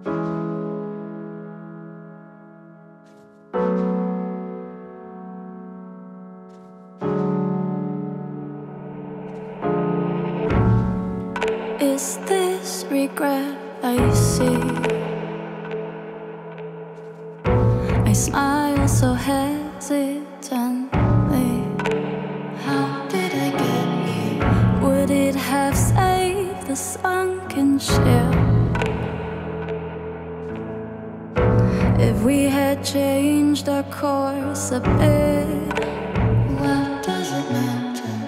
Is this regret I see? I smile so hesitantly. How did I get here? Would it have saved the sunken ship if we had changed our course a bit? What does it matter?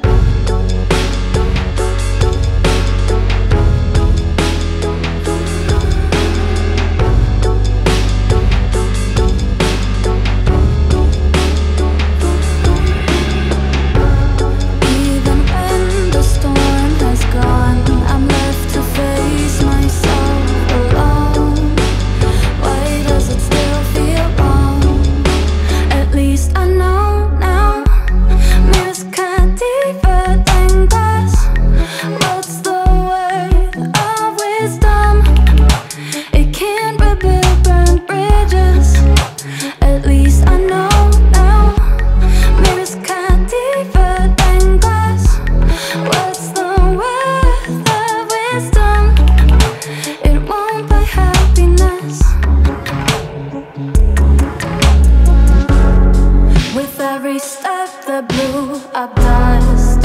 Every step that blew up dust,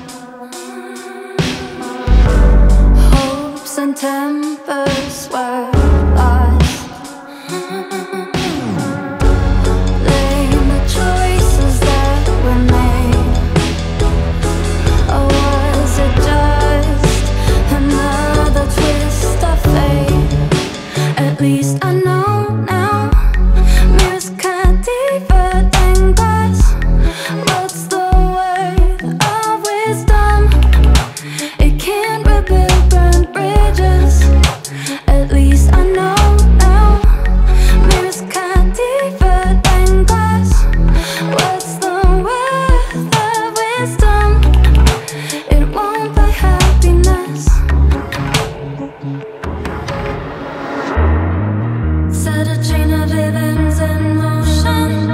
hopes and tempers were lost. Blame the choices that were made, or was it just another twist of fate? At least I know now, mirrors can't divert and glass. What's the word of wisdom? It can't rebuild burnt bridges. At least I know now, mirrors can't divert and glass. What's the word of wisdom? It won't buy happiness. Set a chain of events in motion,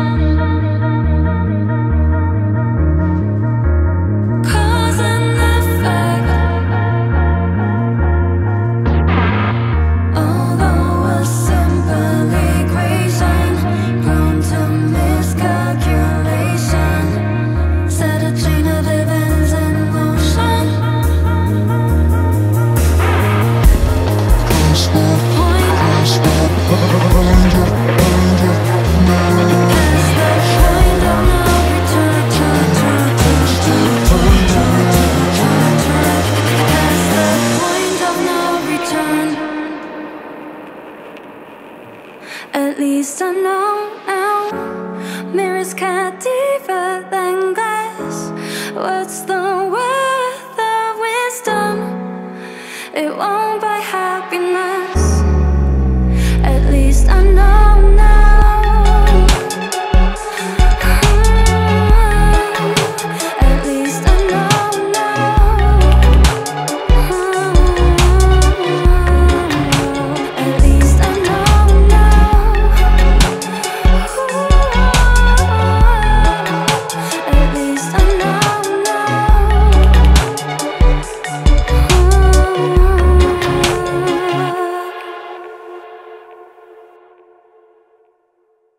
at least I know now, mirrors can't deeper than glass. What's the worth of wisdom? It won't